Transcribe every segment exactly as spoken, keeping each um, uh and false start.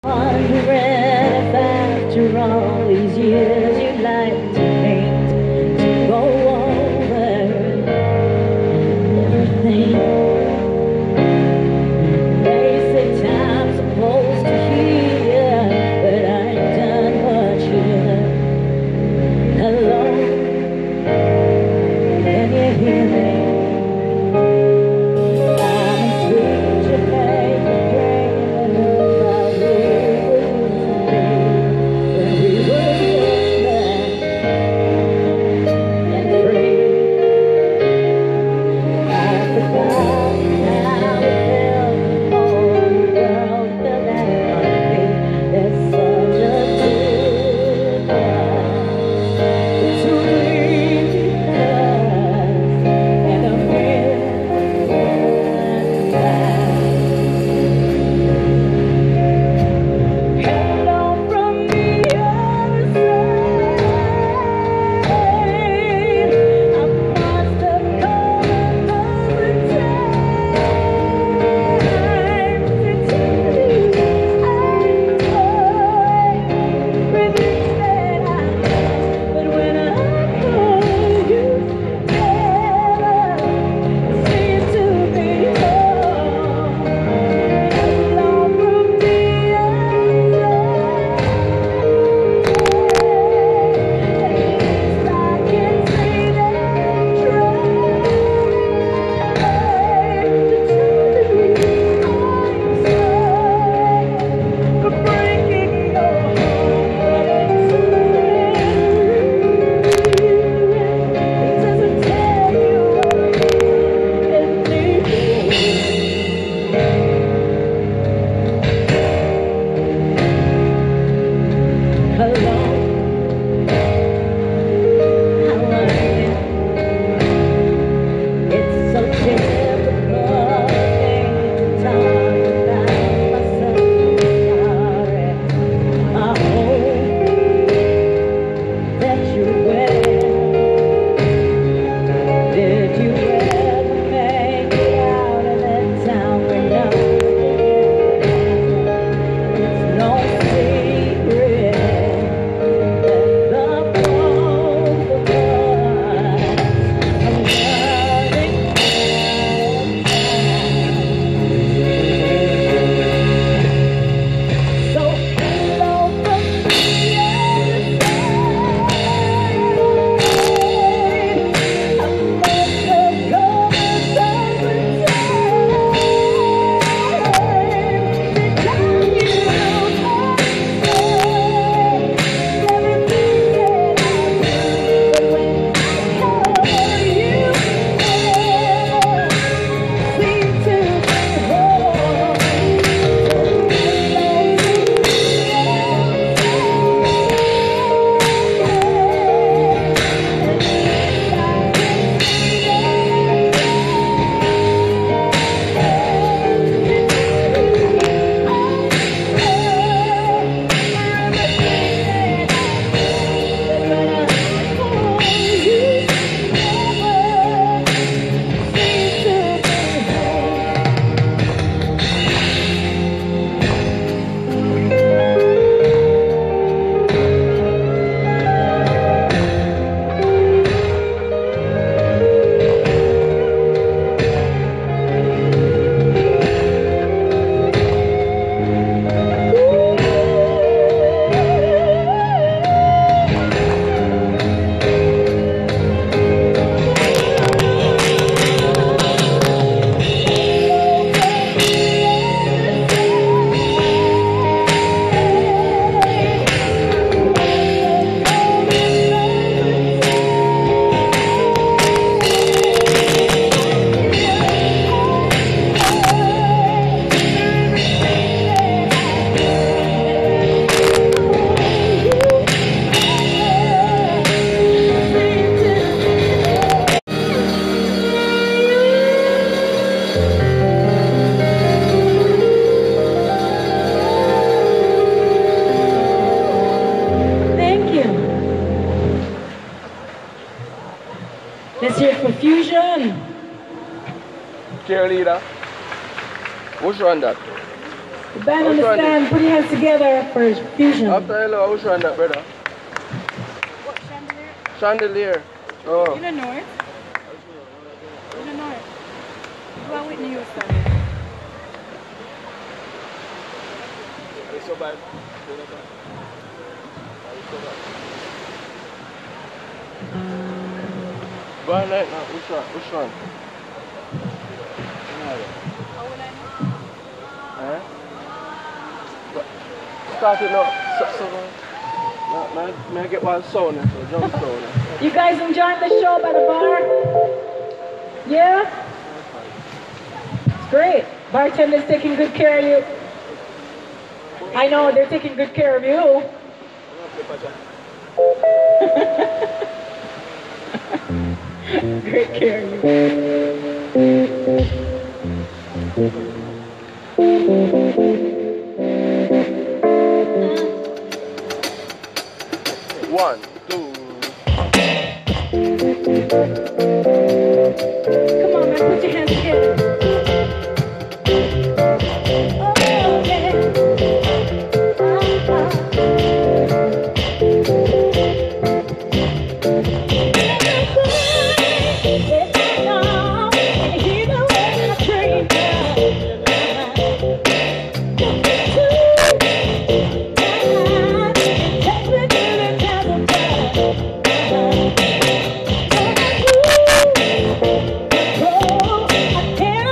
Wondering if after all these years you'd like to paint, to go over everything. They say time's supposed to heal, but I ain't done much yet. Hello, can you hear me? Let's hear it for Fusion. Cheerleader. Who's run that? The band understand. Put your hands together for fusion. After hello, I was trying that, brother. What, chandelier? Chandelier. Oh. You don't know it? You don't know it? Go on Whitney Houston. It's so bad. Go on right now. Which one? Which one? How will I know? Eh? Start it now. So, so, no, may, may I get one sound, so jump sound. You guys enjoying the show by the bar? Yeah? It's great. Bartender's taking good care of you. I know, they're taking good care of you. Great care of you. One, two. Come on, man, put your hands together. Oh, yeah. I can't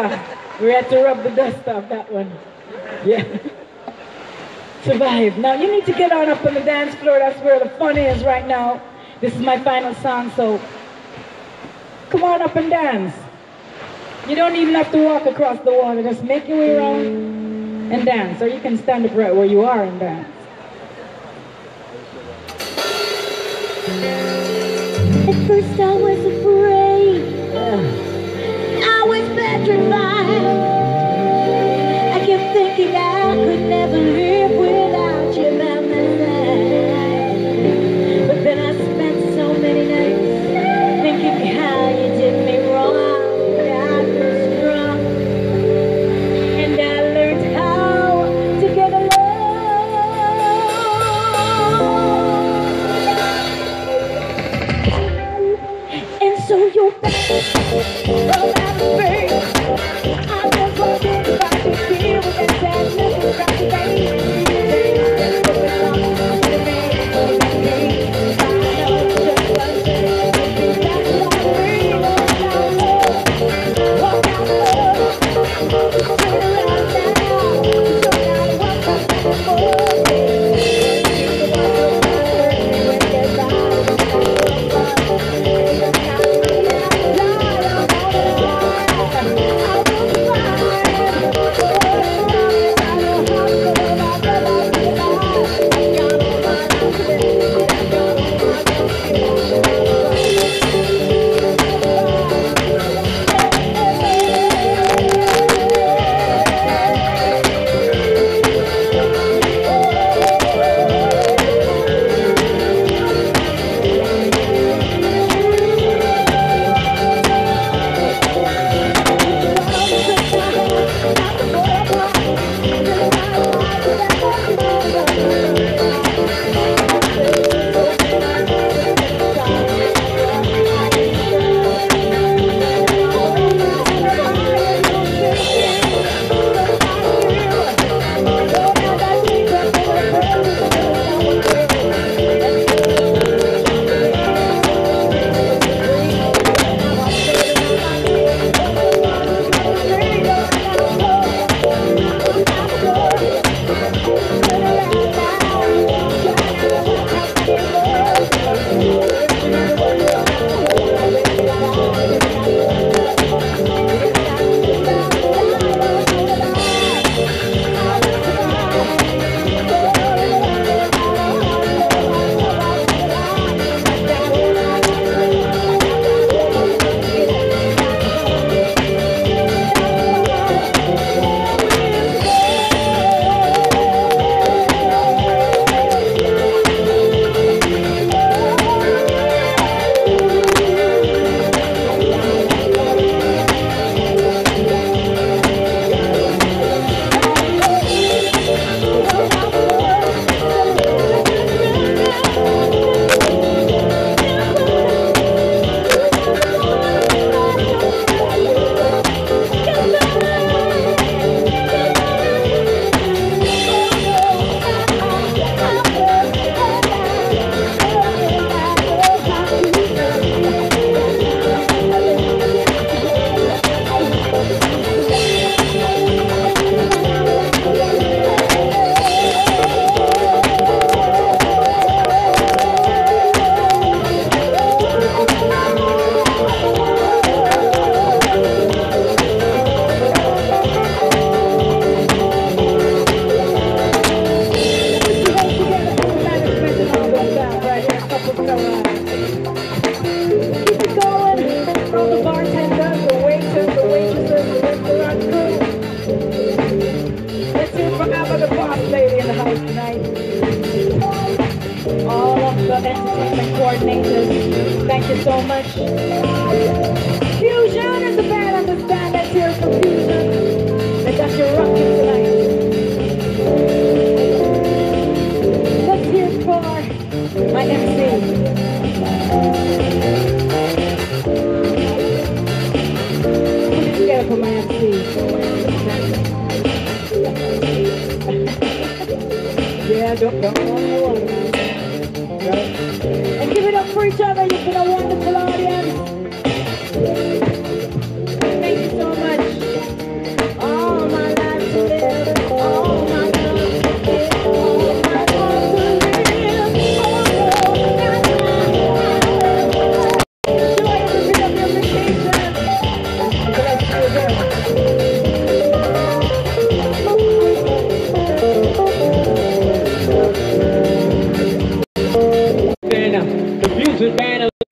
Yeah, we had to rub the dust off that one. Yeah. Survive. Now you need to get on up on the dance floor. That's where the fun is right now. This is my final song, so come on up and dance. You don't even have to walk across the water. Just make your way around and dance. Or you can stand up right where you are and dance. At first I was afraid. I was petrified. I kept thinking I could never live without you by my side. But then I spent so many nights thinking how you did me wrong. I grew strong, and I learned how to get along. And so you're back. Well, I'm afraid I just want to fight to feel with that sadness and cry today. Coordinators, thank you so much. Fusion is the band, understand. Let's hear from Fusion. They got you rocking tonight. Let's hear it for my M C. Put it together for my M C. Yeah, don't, don't, don't, don't. And give it up for each other. You've been a wonderful audience. Thank you so much.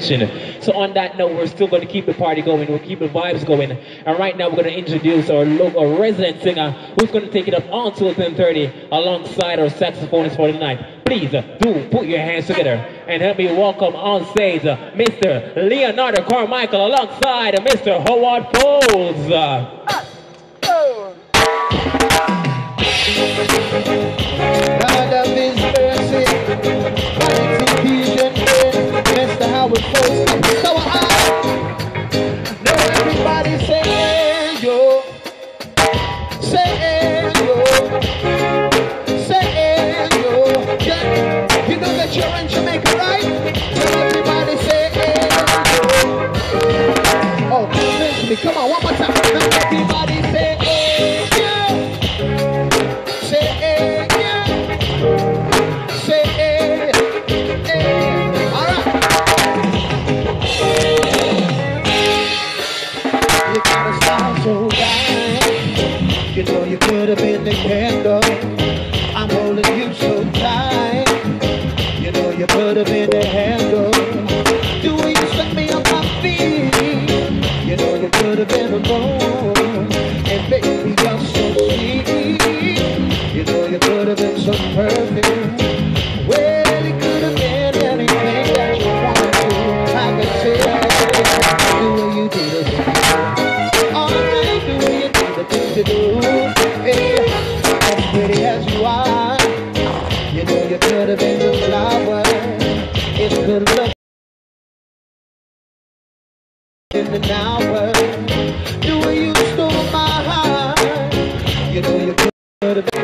attention. So on that note, we're still going to keep the party going. We'll keep the vibes going. And right now, we're going to introduce our local resident singer who's going to take it up until ten thirty alongside our saxophonist for the night. Please uh, do put your hands together and help me welcome on stage uh, Mister Leonardo Carmichael alongside uh, Mister Howard Foles. Uh, God of His mercy, quality vision, Mister Howard Foles. So I know everybody say yo, say yo, say yo. Yeah. You know that you're in Jamaica, right? So everybody say yo. Oh, convince me. Come on, one more time. Now everybody say yo. Say yo. Say eh, eh, all right. You gotta style so right. You know you could have been the candle. I'm holding you so tight. You know you could have been the handle. The way you set me on my feet. You know you could have been a moon. And baby, you're so sweet. You know you could have been so perfect. Well, it could have been anything that you wanted to. I can say the way you do the things you do. Alright, the way you do the things you do. Hey, as pretty as you are, you know you could have been the flower. It could look in an hour. The way you stole my heart, you know you could have been.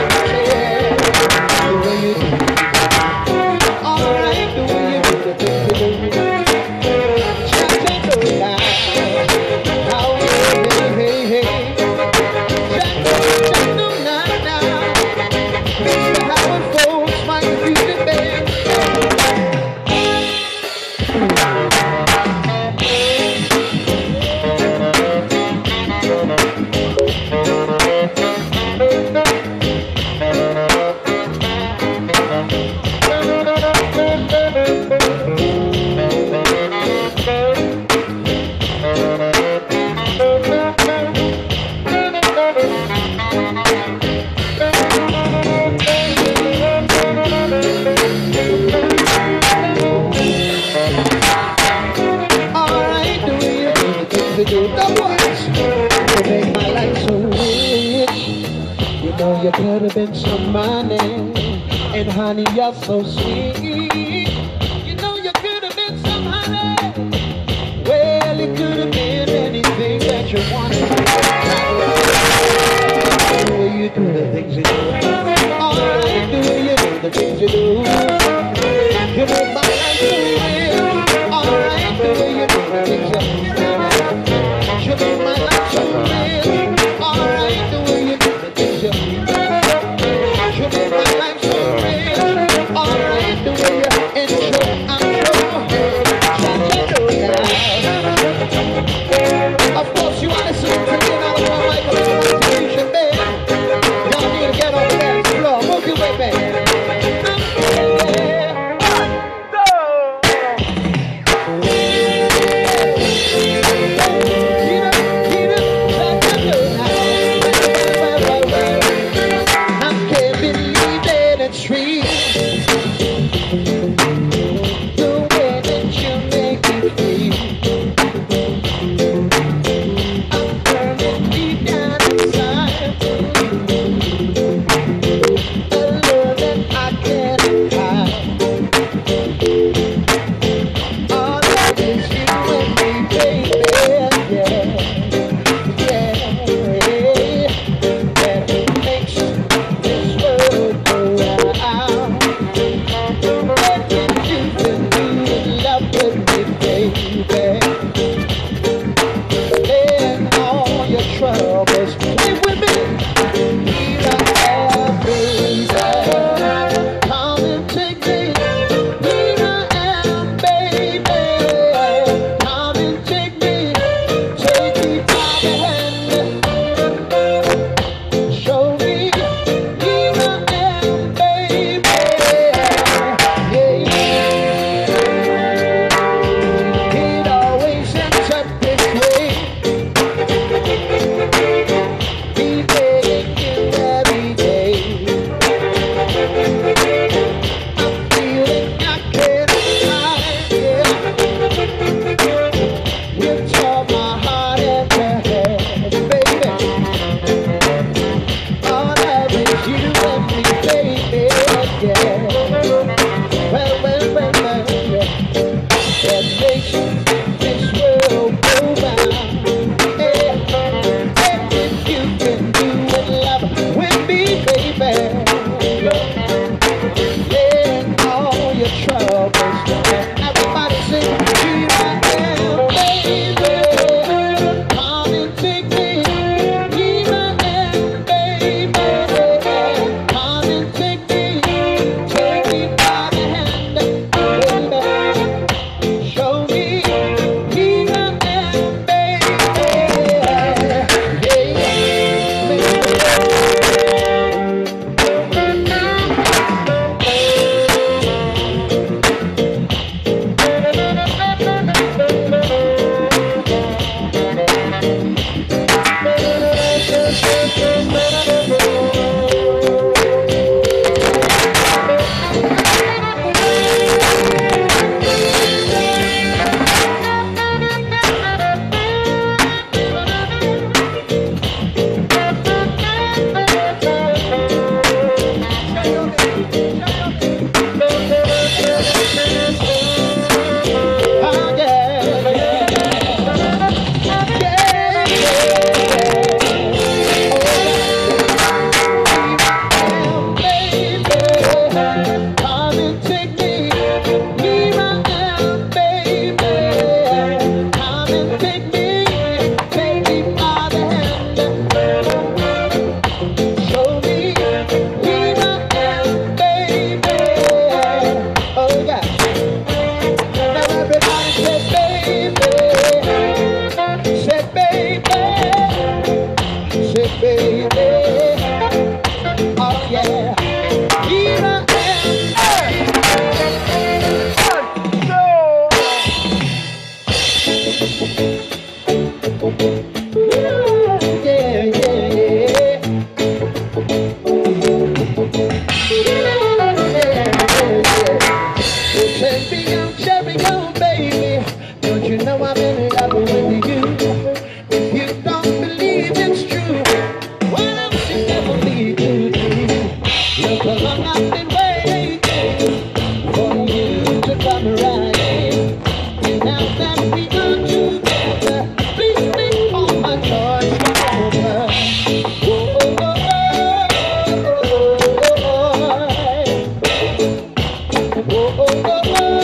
You could have been some money, and honey, you're so sweet. You know you could have been some honey. Well, it could have been anything that you wanted. The way you do the things you do. Alright, the way you do the things you do. You make my life so real. Alright, the way you do the things you do. You make my life so real. Alright, the way you do the things you do. You make my life so real. Alright, the way you intro, outro. Of course, you want to see it again all around my contribution, babe. Y'all need to get on the dance floor. Move your way, babe. Champion, champion, baby. Don't you know I'm in love with you? If you don't believe it's true, what else you never need to do? Look how long I've been waiting for you to come right in. And now that we are together, please make all my joys over. Oh, oh, oh, oh, oh, oh, oh, oh.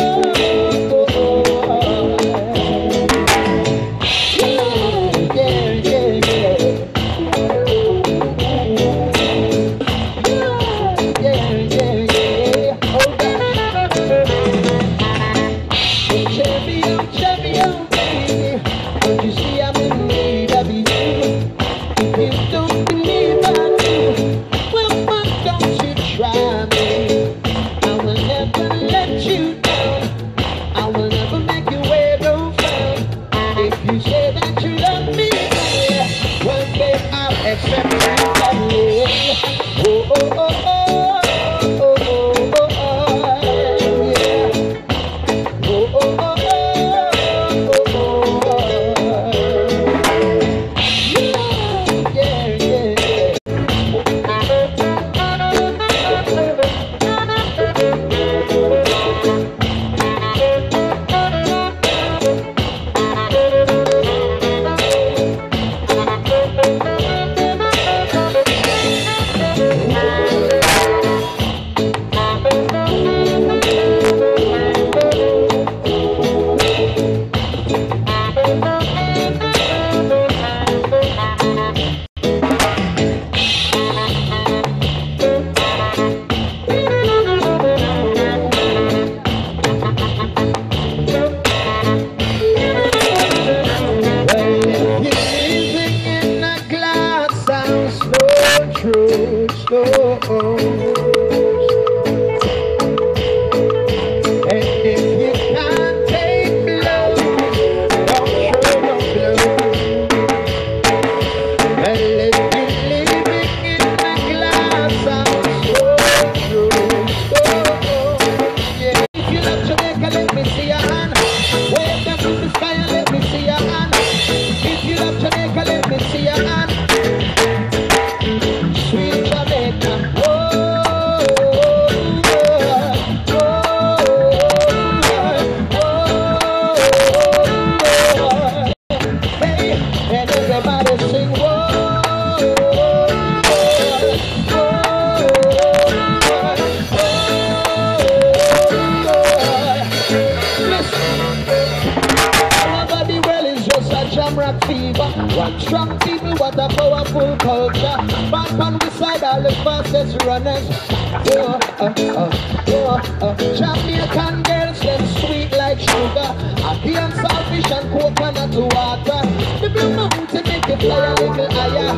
One strong people, what a powerful culture. Back on the side, all the fastest runners. Oh, oh, oh, oh, oh. Jamaican girls, them sweet like sugar. Again, saltfish and coconut water. The blue mountain make it fly a little higher.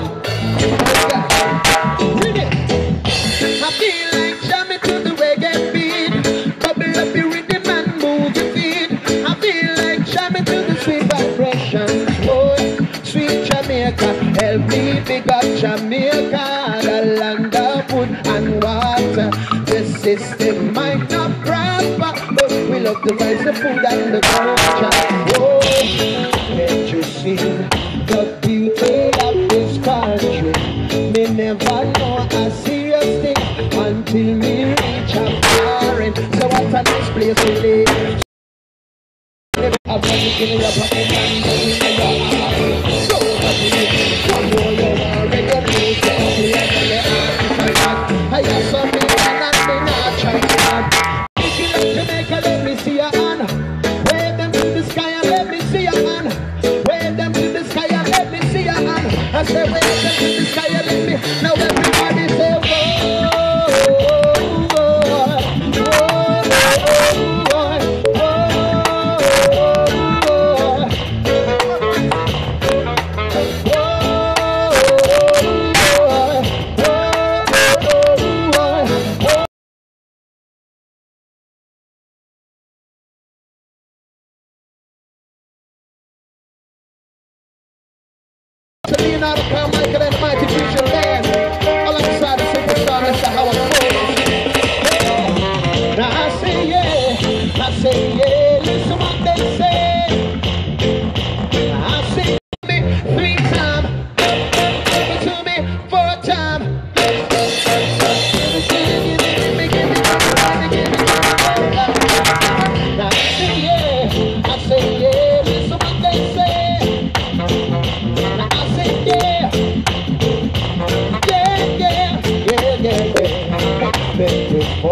Read it. I feel like jamming to the reggae beat. Bubble up your rhythm and move your feet. I feel like jamming to the sweet vibration. Oh, sweet Jamaica, help me big up Jamaica, the land of wood and water. The system might not prosper, but we love the rice, the food and the culture. Oh, can't you see the beauty of this country? Me never know a serious thing until me reach a foreign. So what a nice place to live. I'm in your pocket and in your eyes. So come on, you're already moved to me I have something and me not try to add. If you like Jamaica, let me see your hand. Wave them to the sky and let me see your hand. Wave them to the sky and let me see your hand. I say wave them to the sky and let me. Now everybody say whoa, whoa, whoa, whoa, whoa, Selena, the Carmichael and Mighty Future Band, alongside the superstar Mister Howard Cole.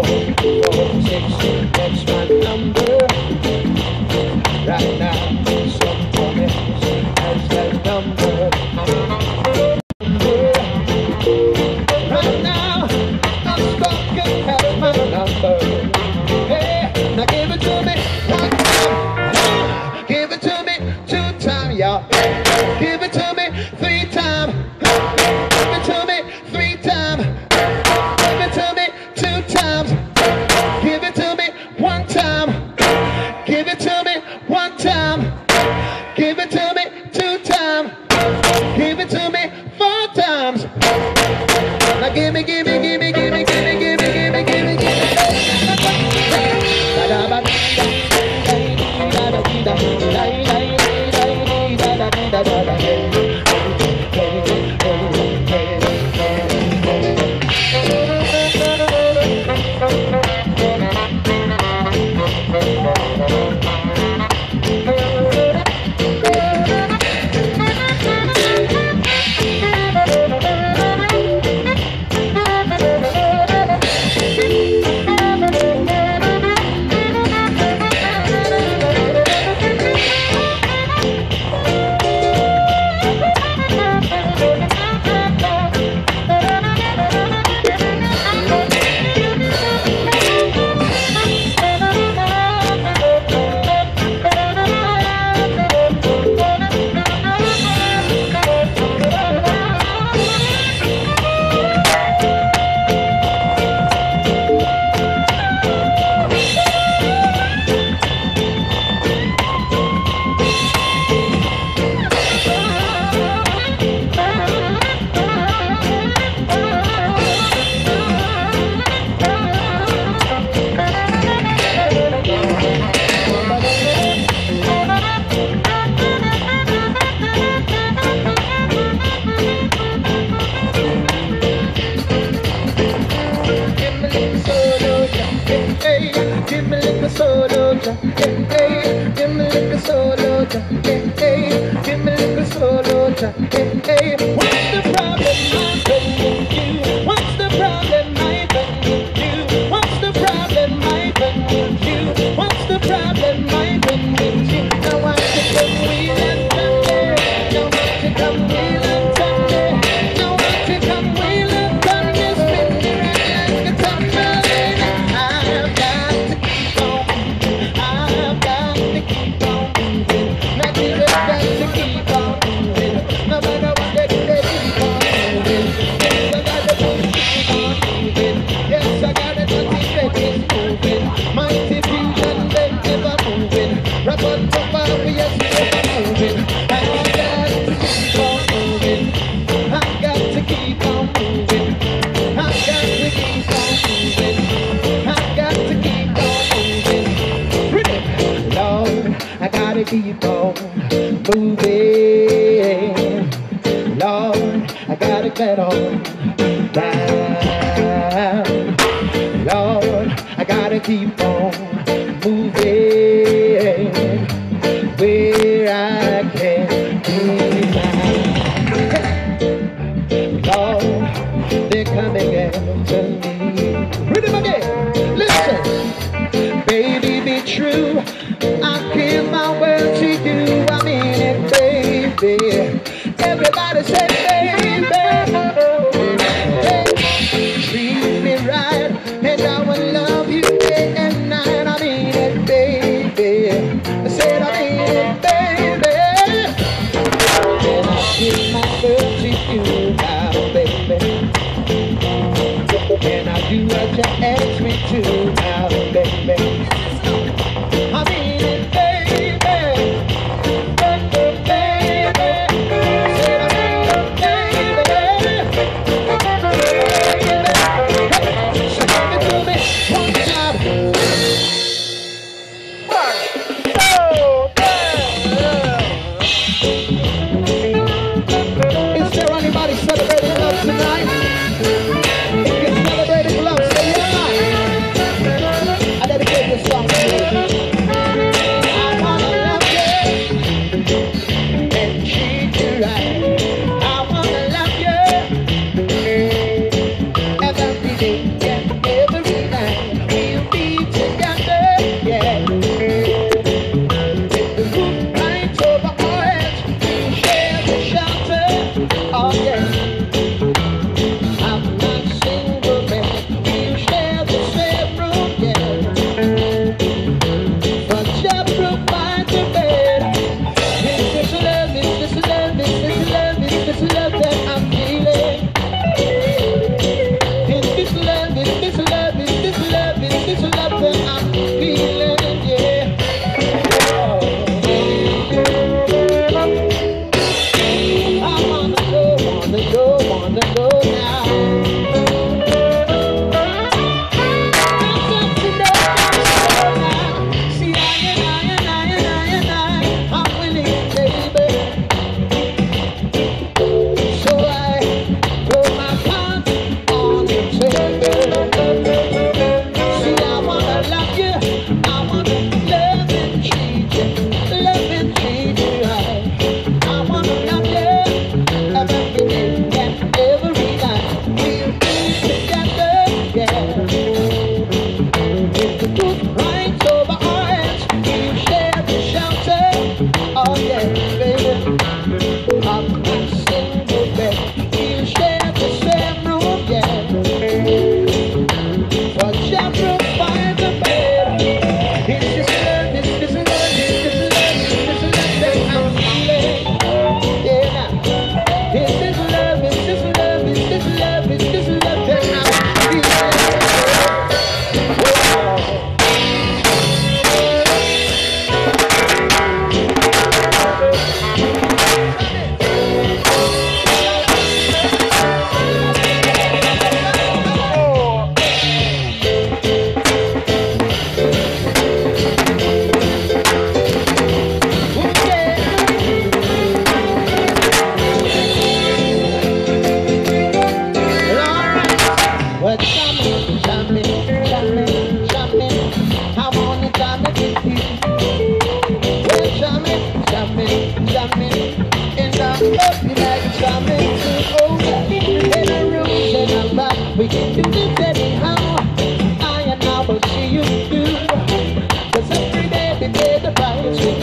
four six, that's my number. Right now, someone else has that number. Right now, I'm stuck and has my number. Hey, now give it to me one time. Give it to me two times, y'all. Give it to me three times. Give it to me three times. Give it to me two times. Give it to me one time. Give it to me one time. Give it to me two times. Give it to me four times. Now give me, give me, give me, give me, give me, give me, give me, give me, give me. Keep on moving, Lord, I gotta get on down, Lord, I gotta keep on moving, where I can be now. Lord, they're coming after me. Rhythm again, listen, baby, be true. I give my word to you, I mean it, baby. Everybody say, baby, hey, treat me right, and I will love you day and night. I mean it, baby. I said, I mean it, baby. And I give my word to you now, baby. And I do what you ask me to now, baby. I mean it, baby.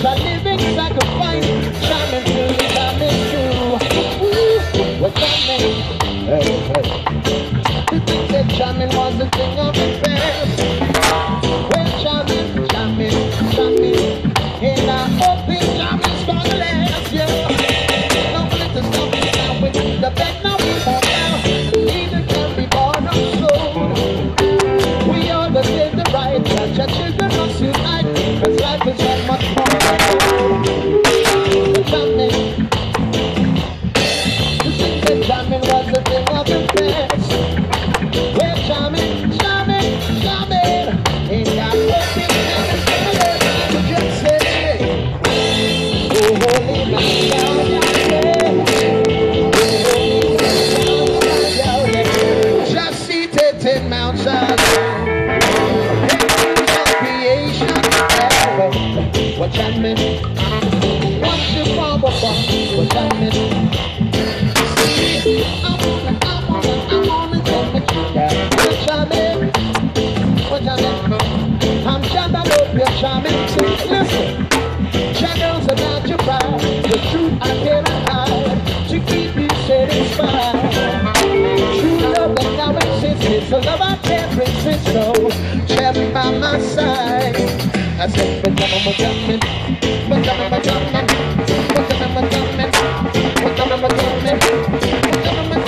a living sacrifice. Charming to the charming true. Ooh, what charming? Hey, hey. The thing that charming was the thing of the past. Well, charming, charming, charming. And I hope this charming's gonna last, yeah. Don't let the stuff now with the bed now we won't now. Neither can be born or sold. We all the live the right, touch our children must unite. Cause life is so much more. The charming, the thing that charming was the thing of the past. Well, charming, charming, charming. And I hope this charming's gonna last. Just say, oh, holy man, just seated in Mount Zion, creation ever. What that meant? What's your father for? What that meant? I'm on it, I'm on it, I'm on it, tell me that. What that meant? What that meant? I'm trying to know your charming. Listen, shadows about your pride. The truth I cannot hide to keep you satisfied. True love that now exists is a love I can't resist. So, cherry by my side. I said, but I'm a jumping, but I'm a jumping, but I'm a jumping, but I'm a jumping, but I'm a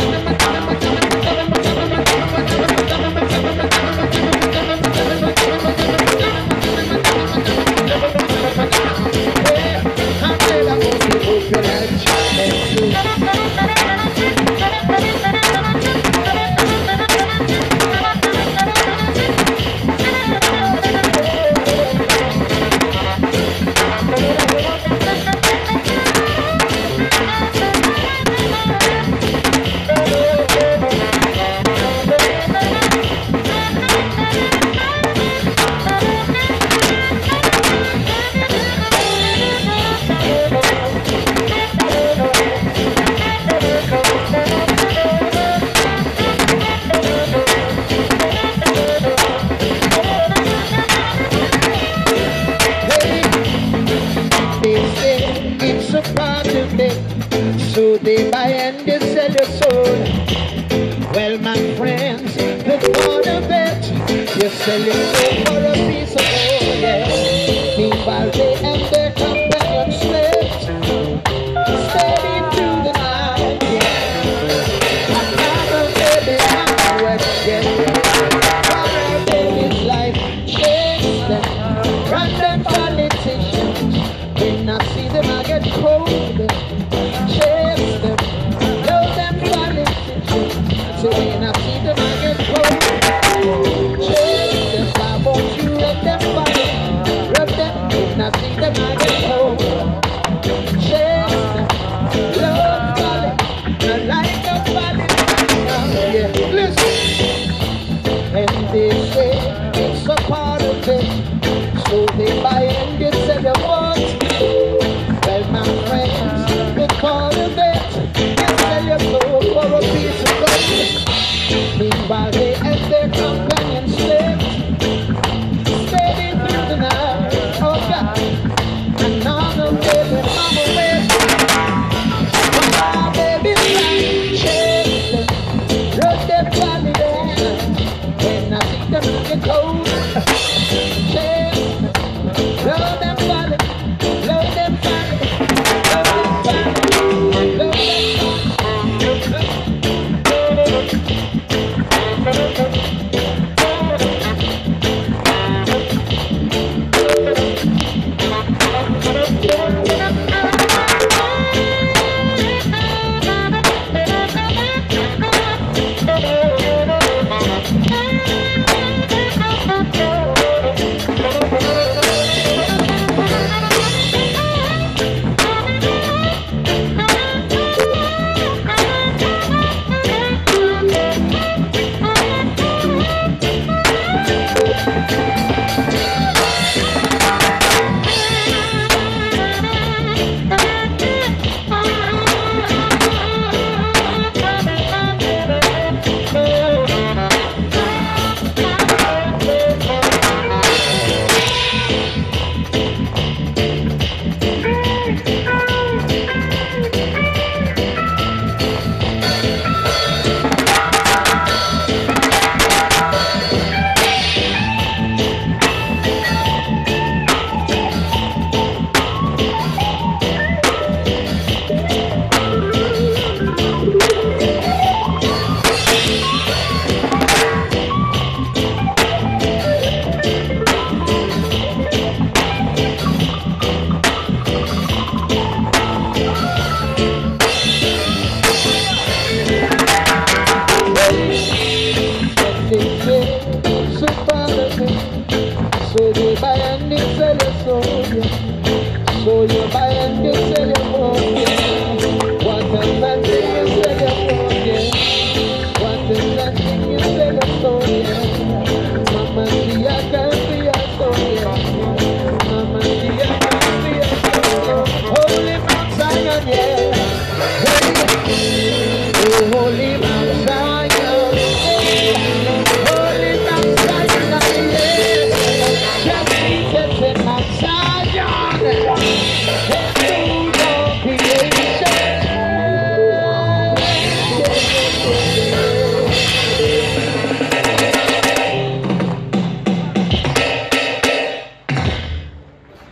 so they buy and they sell your soul. Well, my friends, the thought of it, you sell your soul for a piece of gold, yeah. Meanwhile, they and their companions slept, steady through the night, yeah. Another baby on the west, yeah. For our baby's life, chase them, random politicians. When I see them, I get cold. Chase them, love them politicians. So when I see them, I get cold. Chase them, I want you let them follow. Rub them, when I see them, I get cold. Chase them, love politicians. I like the politicians. Yeah, listen. And they say it's a part of it. So they buy and they sell the votes. Well, my friends, they call it that. They sell your soul for a piece of gold. Meanwhile, they and their companions slept, steady through the night. Oh God, and now the baby mama waits. My baby's like chase them, rub their body down. When I see them, I get cold. Love them body, love them body, love them body, love them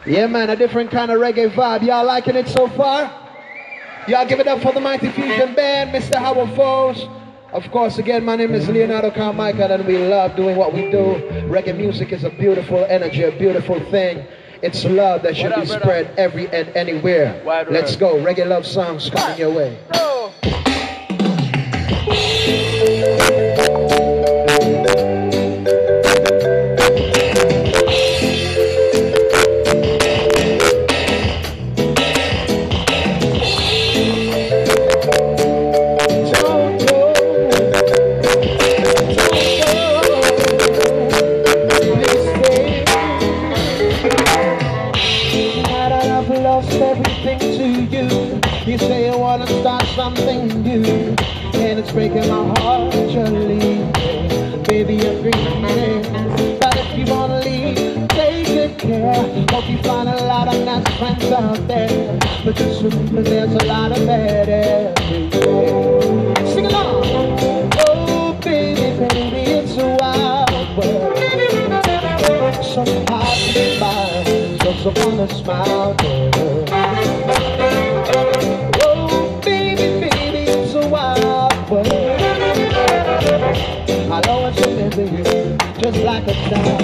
Yeah, man, a different kind of reggae vibe. Y'all liking it so far? Y'all give it up for the Mighty Fusion Band, Mister Howard Foles. Of course, again, my name is Leonardo Carmichael, and we love doing what we do. Reggae music is a beautiful energy, a beautiful thing. It's love that should be spread every and anywhere. Let's go. Reggae love songs coming your way. You say you wanna start something new, and it's breaking my heart you're leaving. Baby, you're grieving, but if you wanna leave, take good care. Hope you find a lot of nice friends out there, but just remember there's a lot of bad everywhere. Sing along. Oh, baby, baby, it's a wild world. So hard to get by, just wanna smile, girl. I'll always remember you, just like a child.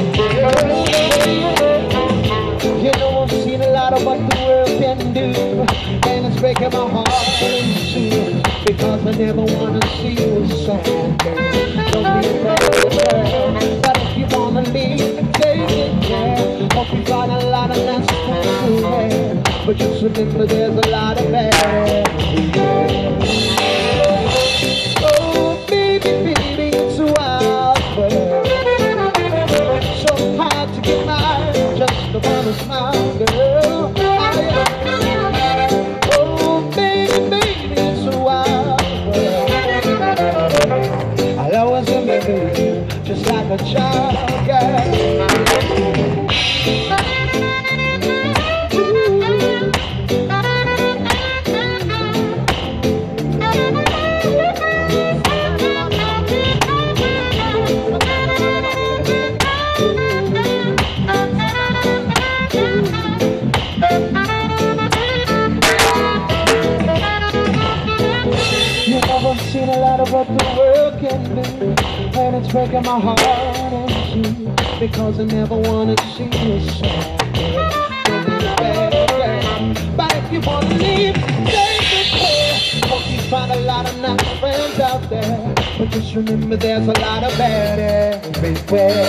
You know I've seen a lot of what the world can do, and it's breaking my heart in two, because I never want to see you sad. Don't be afraid, girl, but if you want to leave, take it care. Hope you find a lot of nice things there, but just remember there's a lot of bad. Smile, girl. Oh, baby, baby, it's a wild world. I'll always remember you, just like a child, girl. I've seen a lot of what the world can do, and it's breaking my heart in two, because I never want to see you sad. But if you want to leave, take good care. Hope you find a lot of nice friends out there, but just remember there's a lot of bad everywhere.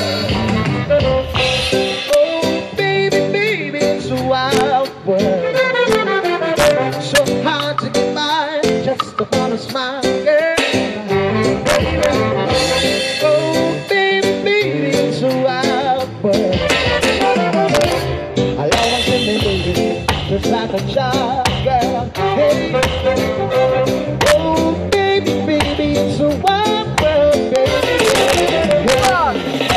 Oh, baby, baby, it's a wild world. So hard to get by, just to want to smile. Just like a child, girl. Hey. Oh, baby, baby, it's a wild world, baby. Yeah.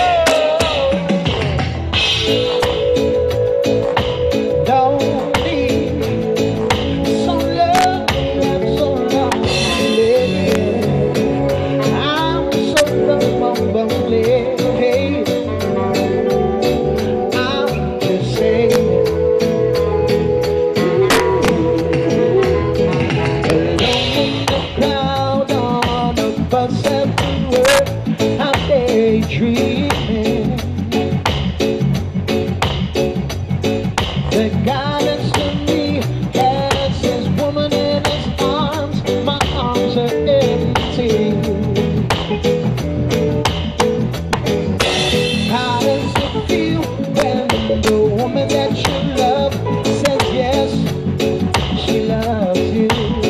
Don't need some love, I'm so lonely. I'm so lonely. Hey. I'm just saying. Dreaming. The guy next to me has his woman in his arms. My arms are empty. How does it feel when the woman that you love says yes, she loves you?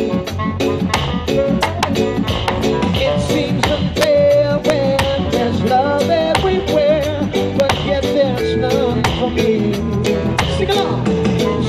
It seems unfair when there's love everywhere, but yet there's none for me. Sing along.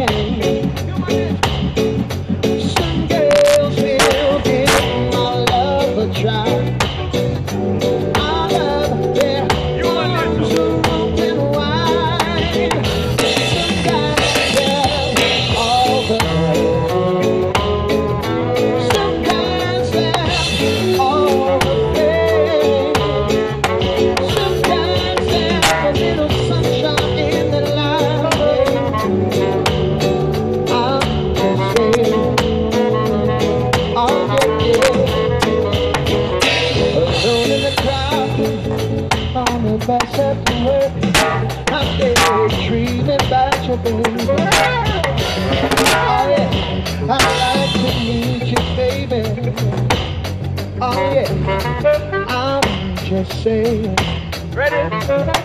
Some girls will give my love a try. I love their arms are open wide. Some guys have all the love. Some guys have all the fame. Some guys have a little sunshine in their life. I'm just saying, oh yeah, yeah. Alone in the crowd, on the bus at work, I'm daydreaming about your baby. Oh yeah, I'd like to meet you, baby. Oh yeah, I'm just saying. Ready?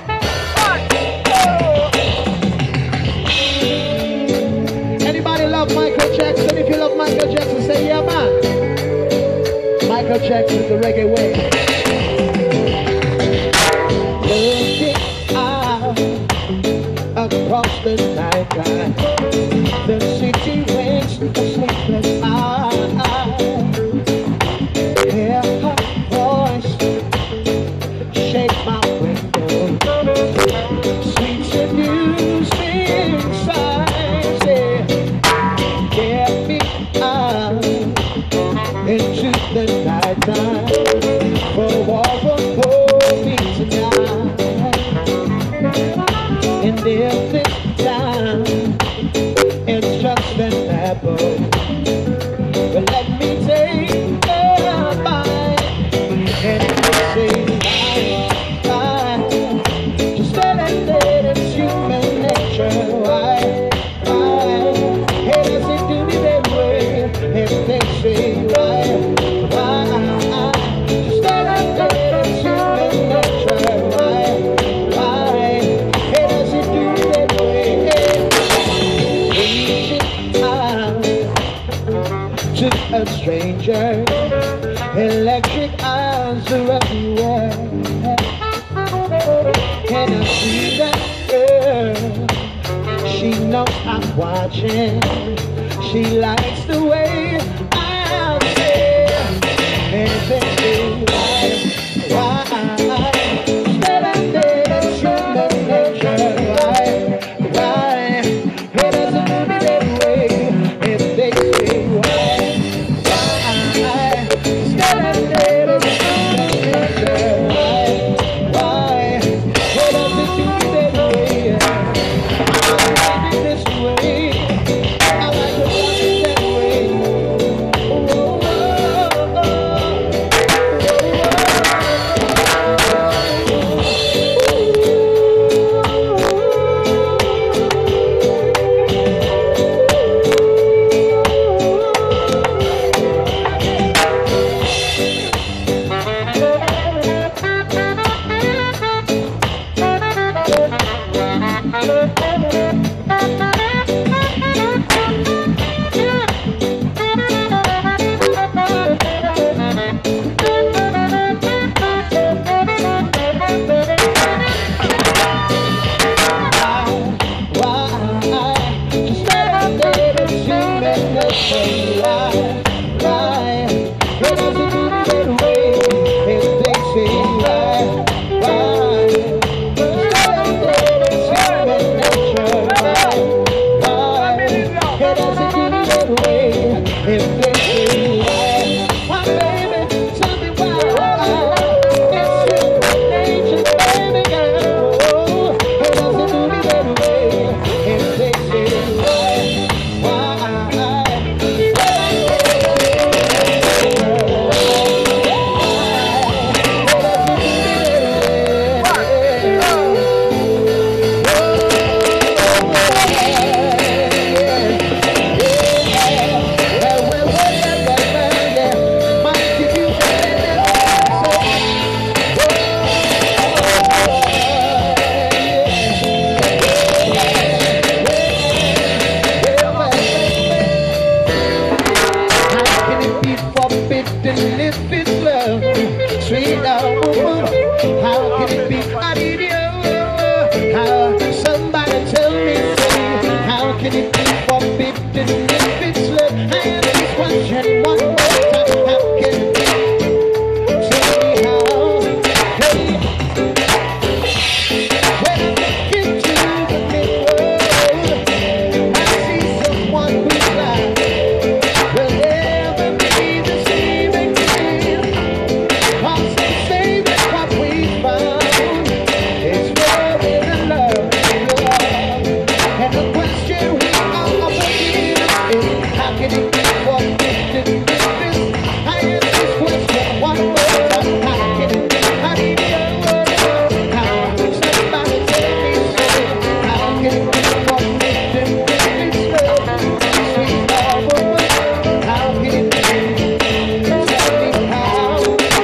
Anybody love Michael Jackson? If you love Michael Jackson, say yeah, man. Michael Jackson, the reggae way. Looking out across the night time, the city waits a sleepless eye. Hear her voice shake my window, sweet seducing sighs, yeah. Get me out into the night time, for a walk for me tonight. And if this time it's just an apple, but let me take a bite. And if you say why, why, just let it, let it, it's human nature. Why, why, hey, does it do me that way? If they say why, why, just let it, let it, it's human nature. Why, why, hey, does it do me that way? Reaching out to a stranger, electric eyes are everywhere, and I see that girl, she knows I'm watching, she likes the way I'm there, and they say why, why, instead of this human nature, why, why, it doesn't do me that way, if they say why, why, instead of this human nature, why, why, it doesn't do me that way, I like it this way, I like to want it that way, oh, oh, oh, oh, Why? forbidden if it's love? I ask this question one more time. How can it be? Tell me how. Hey, when I look into the mirror, I see someone who's blind. Will never be the same again. Cause they say that what we found is more than love, love. And the question we are asking is, how can it be forbidden if it's? I ask this question one more time. How can it be? How do you know? How? Somebody tell me so. How can it be forbidden if it's love? Sweet love, oh, how can it be? Tell me how.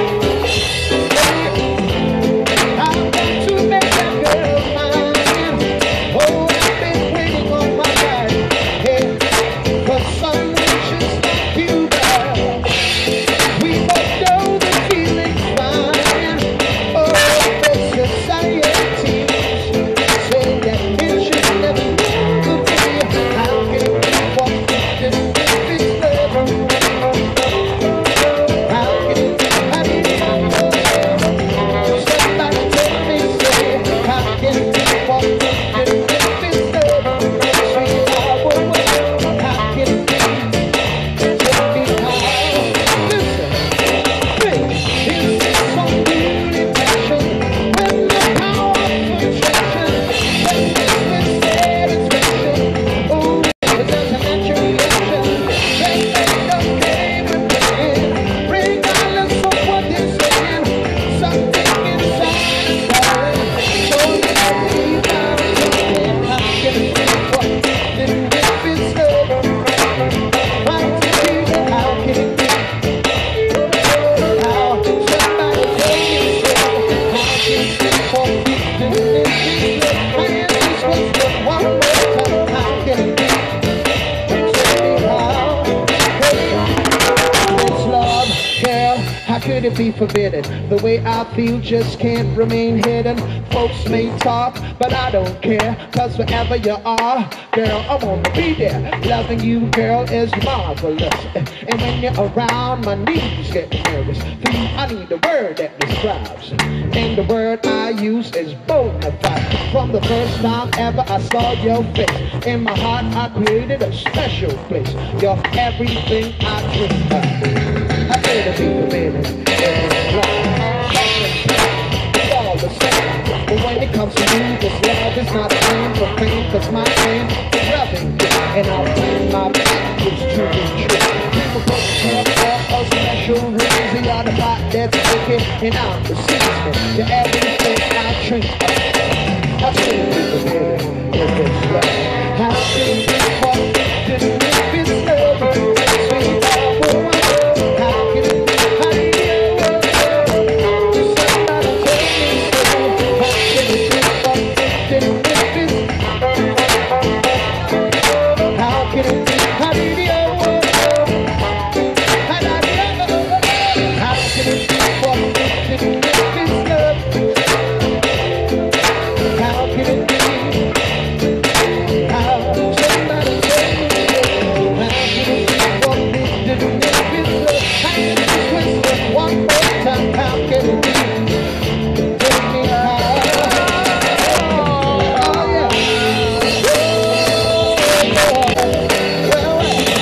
I want to make that girl mine. Oh, I've been waiting on my ride. Hey, for someone just like you, girl. We both know the feeling's fine. Oh, the society say that it should never, never be. How can it be forbidden if it's love? How can it be? How do you know? Somebody tell me, say, how can it be forbidden if it's love? Sweet love, oh, oh, how can it be? Tell me how. Listen, bitch, is this some beauty passion? When the power of attraction, when this satisfaction, oh, it doesn't match your reaction. They make no game of playing, regardless of what they're saying. Something inside is calling, so you know we gotta look in. How can it be forbidden if it's love? Right to be, how can it be? How? Somebody tell me so. How can it be forbidden if it's love? I ask this question one more time. How can it be? Tell me how. Hey, it's love, girl. How could it be forbidden? The way I feel just can't remain hidden. Folks may talk, but I don't care. Cause wherever you are, girl, I wanna be there. Loving you, girl, is marvelous. And when you're around, my knees get nervous. For you, I need a word that describes. And the word I use is bona fide. From the first time ever I saw your face, in my heart I created a special place. You're everything I dream of. I feel to be forbidden. It's all the same. But when it comes to you, this love is not a plan for fame. Cause my plan is loving you. And I'll plan my best is true and true. People put me for a special reason. You're the pot that's wicked and I'm the season. You're everything I dream of. I feel to be forbidden if it's love. How can it be forbidden if it's love? Sweet love, oh, oh, how can it be? How do you know? Somebody tell me so. How can it be forbidden if it's? How can it be? How do you know? How do you know? How can it be forbidden if it's love? How can it be? How? Somebody tell me so. How can it be forbidden if it's love? I ask this question one more time. How can it be? Tell me how. Oh yeah. Well,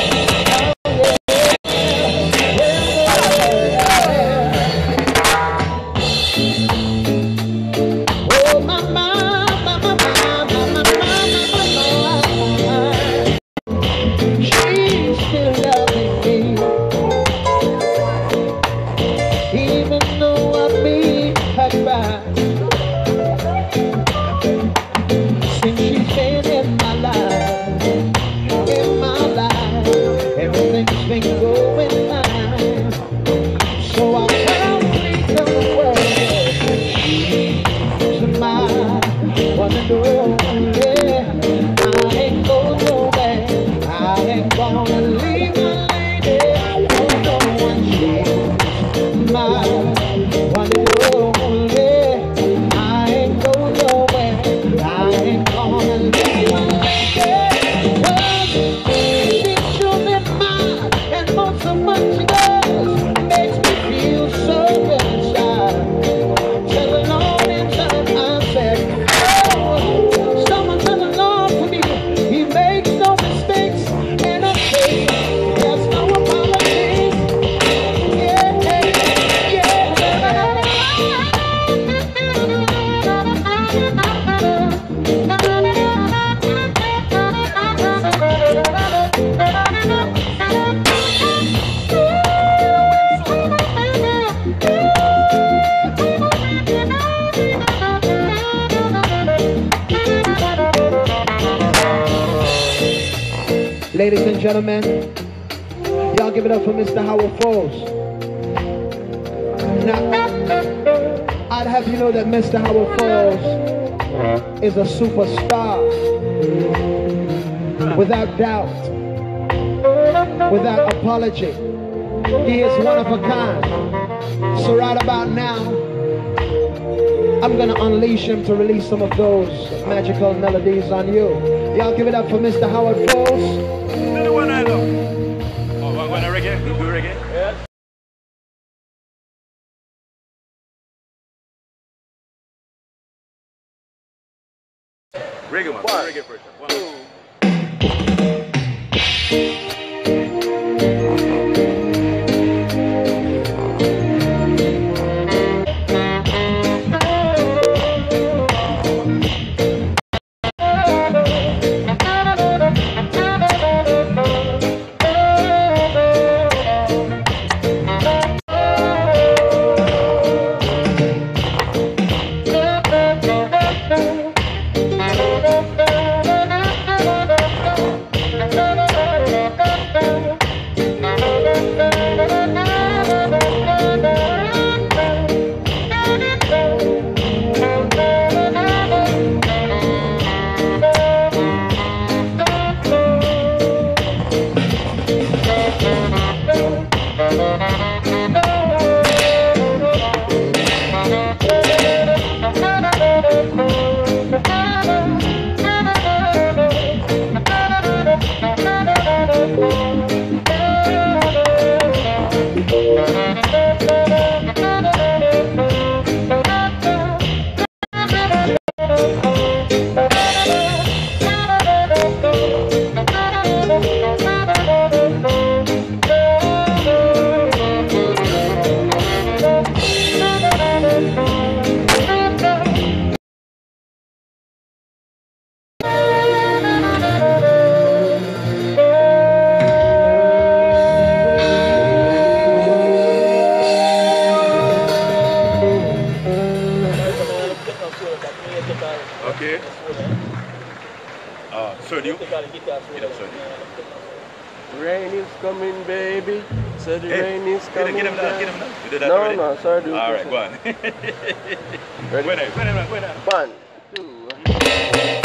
oh my, my, my, my, my, my, my, my, my. She's still loving me, even though I made her cry. Since she's been in my life, in my life, everything's been going fine. So I proudly tell the world she's mine, one and only. I ain't going nowhere, I ain't gonna leave my lady. Oh no, one she's mine, one and only. I ain't going nowhere, I ain't gonna leave my lady. gentlemen, y'all give it up for Mister Howard Falls. Now, I'd have you know that Mister Howard Falls is a superstar. Without doubt, without apology. He is one of a kind. So right about now, I'm gonna unleash him to release some of those magical melodies on you. Y'all give it up for Mister Howard Falls. Do the one I know. Oh, one, one reggae? Do reggae? Yeah. Reggae one. One. Reggae version. One. Two. Okay. Uh, so do you? Rain is coming, baby. So the Hey, rain is get him, coming. get him down, get him down. You did that no, already? no, sorry, dude. All right, go on. Ready? Go ahead, go ahead, go ahead. One, two.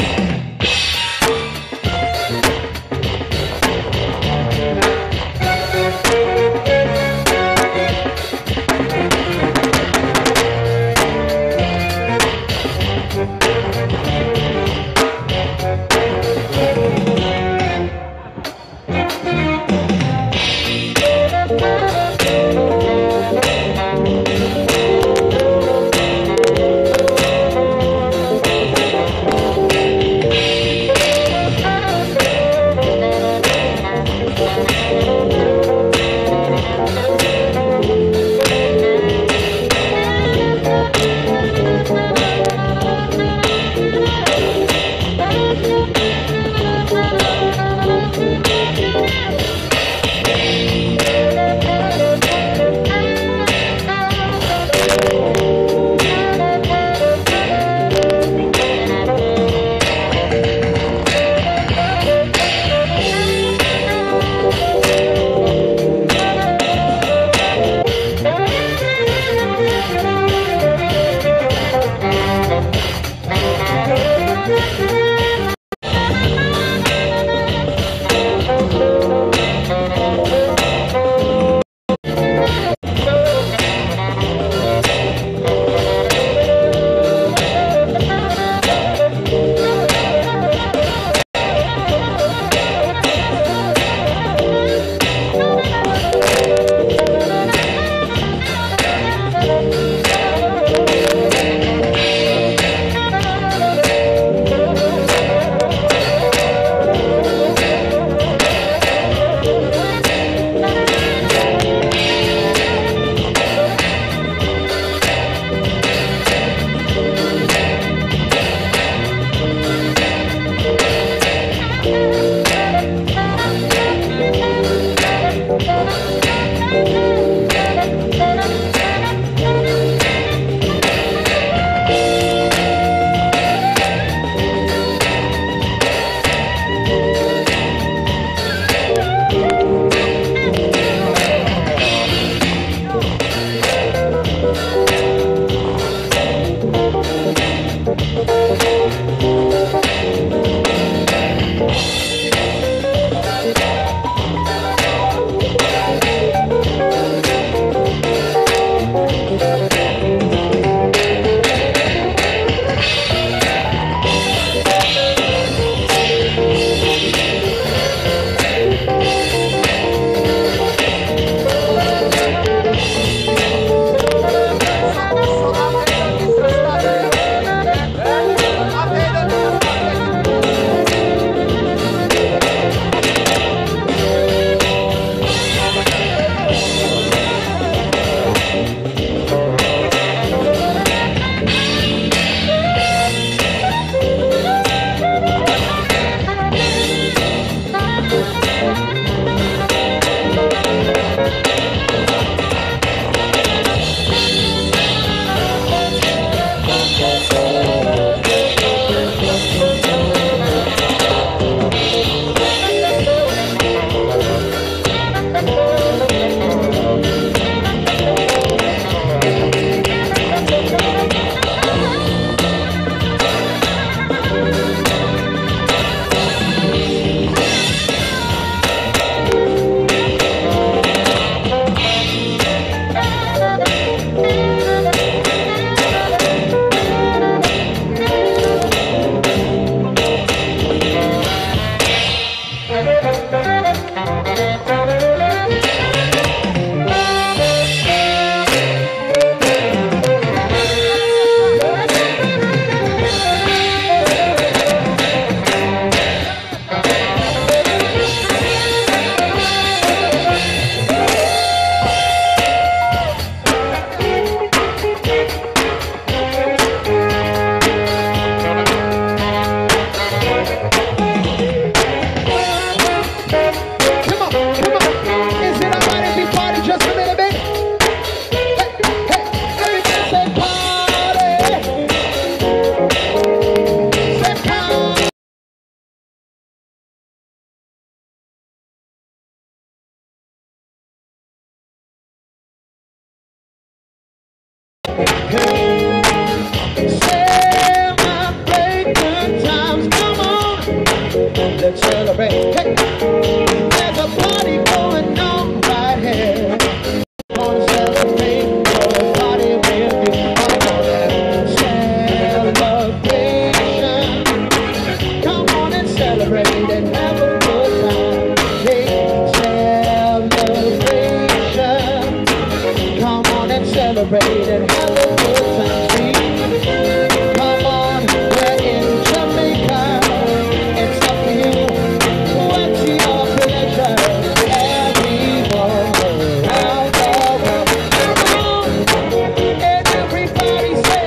celebrate and have a good time. See, come on, we're in Jamaica. It's up to you. What's your pleasure? Everyone around the world. Come on, and everybody say,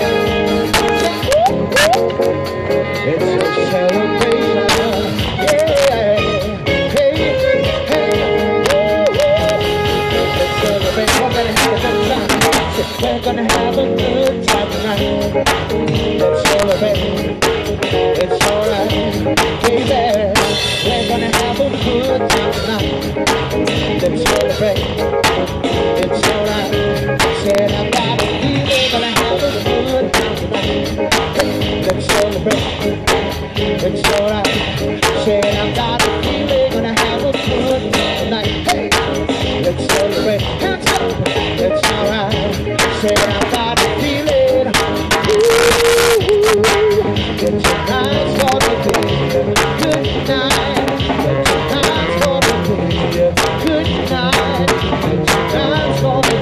it's a celebration. Yeah, hey, hey, let's celebrate. We're gonna have a good time. We're gonna have a good time tonight. Let's celebrate. It's alright, baby. We're gonna have a good time tonight. Let's celebrate. It's alright. Said I got a feeling we're gonna have a good time tonight. Let's celebrate. It's alright. Said I got a feeling gonna have a good time tonight. Hey, let's celebrate. Hands up. It's alright. Said I got a feeling. Ooh, it's a nice gonna be good night. It's a nice gonna be good night. It's a nice gonna be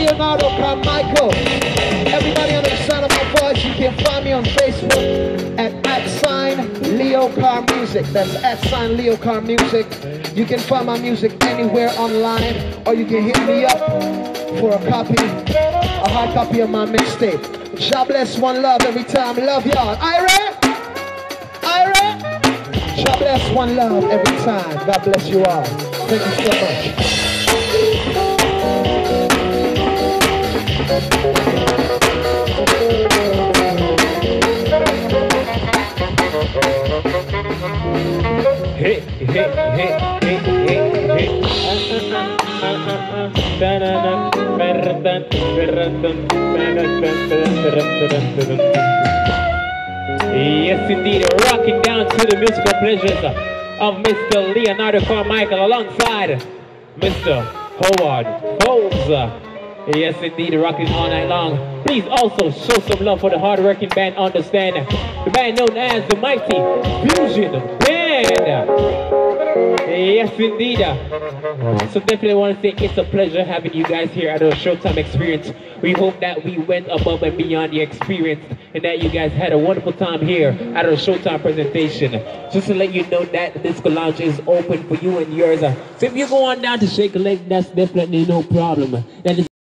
Leonardo Carmichael. Everybody on the sound of my voice, you can find me on Facebook at at sign Leo Car Music. That's at sign Leo Car Music. You can find my music anywhere online, or you can hit me up for a copy, a hard copy of my mixtape. God bless, one love every time. Love y'all. Ira? Ira? God bless, one love every time. God bless you all. Thank you so much. Hey, hey, hey, hey, hey, hey. Yes, indeed, rocking down to the musical pleasures of Mister Leonardo Carmichael alongside Mister Howard Foles. Yes, indeed, rocking all night long. Please also show some love for the hard-working band, Understand. The band known as the Mighty Fusion Band. Yes, indeed. So definitely want to say it's a pleasure having you guys here at our Showtime experience. We hope that we went above and beyond the experience and that you guys had a wonderful time here at our Showtime presentation. Just to let you know that the Disco Lounge is open for you and yours. So if you go on down to shake a leg, that's definitely no problem. That is